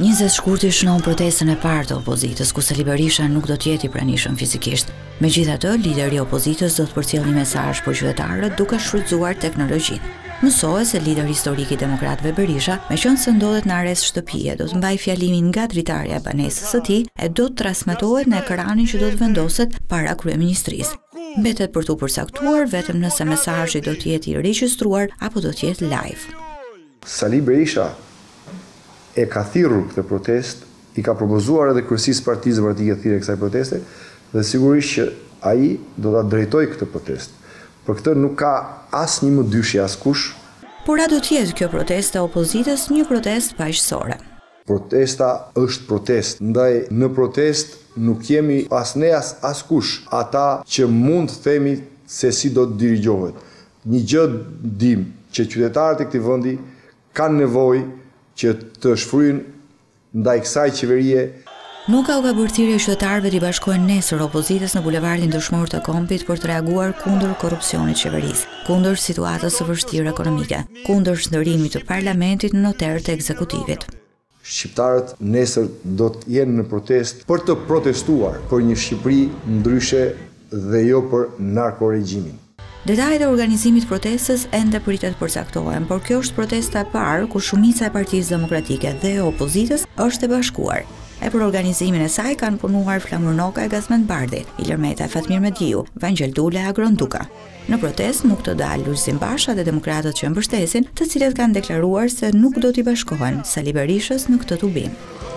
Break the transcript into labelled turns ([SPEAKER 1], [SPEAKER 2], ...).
[SPEAKER 1] 20 shkurti shënon protestën e parë të opozitës, ku Sali Berisha nuk do të jetë i pranishëm fizikisht. Megjithatë, lideri i opozitës do të përcjellë një mesazh për qytetarët duke shfrytzuar teknologjinë. Mësohet se lideri historik i demokratëve Berisha, meqense ndodhet në arrest shtëpie, do të mbajë fjalimin nga dritarja e banesës së tij e do të transmetohet në ekranin që do të vendoset para kryeministrisë. Mbetet për t'u përcaktuar vetëm nëse mesazhi do të jetë i regjistruar apo do të jetë live.
[SPEAKER 2] Sali Berisha e ka thirrur këtë protestë, i ka propozuar edhe kryesisë partisë demokratike thirrje kësaj proteste dhe sigurisht që ai do ta drejtojë këtë protestë. Për këtë nuk ka asnjë më dyshje askush.
[SPEAKER 1] Por a do të jetë kjo protestë e opozitës një protestë paqësore?
[SPEAKER 2] Protesta është protestë, ndaj në protestë nuk jemi as ne as askush ata që mund të themi se si do të dirigjohet. Një gjë dim që qytetarët e këtij vendi kanë nevojë që të shfryjnë ndaj kësaj qeverie.
[SPEAKER 1] Nuk ka u gabërthirje qytetarëve të bashkohen nesër opozitës në bulevardin dëshmor të Kompit për të reaguar kundër korrupsionit qeverisë, kundër situatës së vështirë ekonomike, kundër shndërrimit të parlamentit në noter të ekzekutivit.
[SPEAKER 2] Shqiptarët nesër do të jenë në protestë për të protestuar për një Shqipëri ndryshe dhe jo për narkoregjimin.
[SPEAKER 1] Detajet e organizimit protestës ende pritet përcaktohen, por kjo është protesta e parë ku shumica e Partisë Demokratike dhe e opozitës është e bashkuar. E për organizimin e saj kanë punuar Flamur Noka e Gazmend Bardhi, Ilir Meta e Fatmir Mediu, Vangel Dule e Agron Duka. Në protestë nuk të dalë Lulzim Basha dhe demokratët që mbështesin, të cilët kanë deklaruar se nuk do t'i bashkohen Sali Berishës në këtë tubim.